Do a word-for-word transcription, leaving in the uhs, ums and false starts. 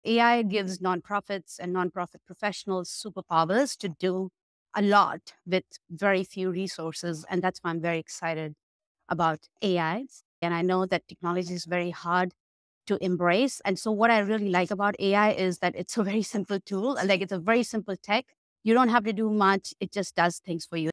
A I gives nonprofits and nonprofit professionals superpowers to do a lot with very few resources. And that's why I'm very excited about A I. And I know that technology is very hard to embrace. And so what I really like about A I is that it's a very simple tool. Like it's a very simple tech. You don't have to do much. It just does things for you.